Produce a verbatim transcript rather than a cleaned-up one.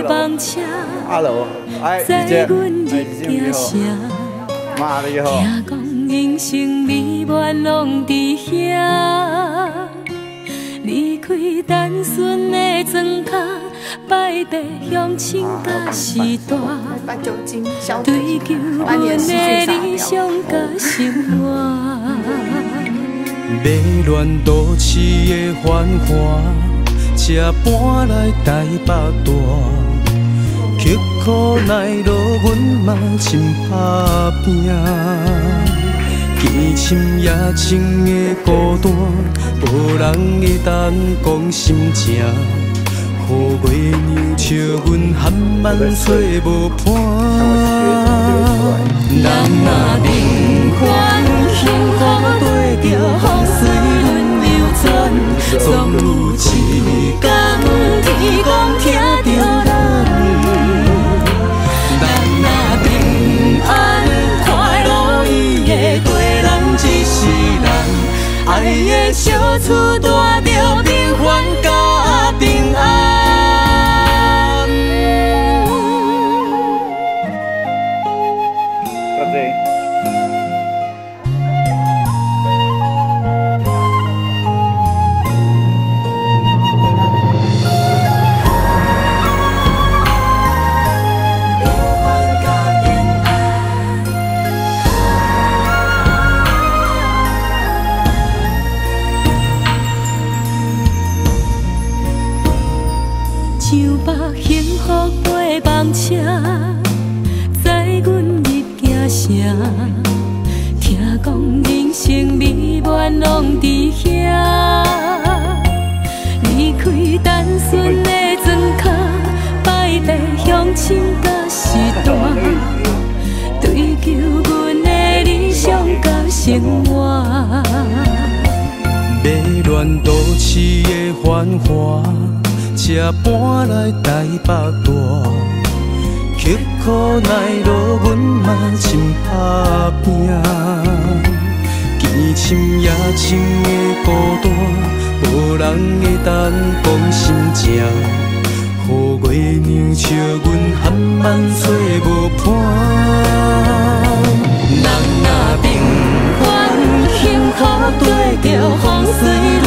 房车， 载阮入惊城。听讲人生美满拢伫遐，离开单纯的庄脚，拜拜乡亲甲时代，追求阮的理想甲生活。 迷乱都市的繁华，才搬来台北大。刻苦耐劳，阮嘛真打拼。见深夜深的孤单，无人会当讲心情。雨月娘笑阮含万岁无伴。人若平凡幸福对着风水轮流转，总有一天天公听着咱。人若平安快乐伊会过人一世人，爱的小厝住着平凡甲平安。 上北幸福搭房车，载阮入惊城。听讲人生美满拢伫遐，离开单纯的庄脚，拜拜乡亲甲时代，追求阮的理想甲生活。 迷乱都市的繁华，才搬来台北大，刻苦耐劳，阮嘛真打拼。见深夜深的孤单，无人会当讲心情。雨月娘笑阮含万岁无伴。人若平凡幸福对着风水。